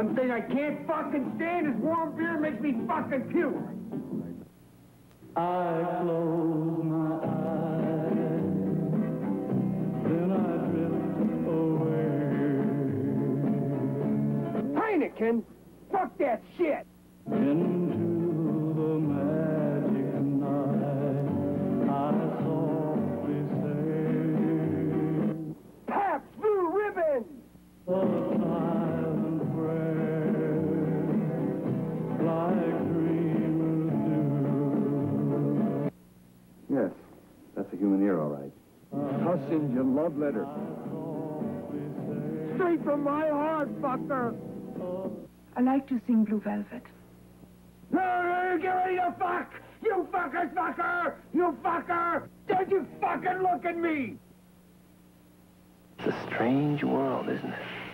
One thing I can't fucking stand is warm beer makes me fucking puke. I close my eyes, then I drift away. Heineken? Fuck that shit! Into the magic night, I softly say, Pabst Blue Ribbon! a silent prayer, like dreamers do. Yes, that's a human ear, all right. Hussins, your love letter. Straight from my heart, fucker! I like to sing Blue Velvet. No, get ready to fuck! You fucker, fucker! You fucker! Don't you fucking look at me! It's a strange world, isn't it?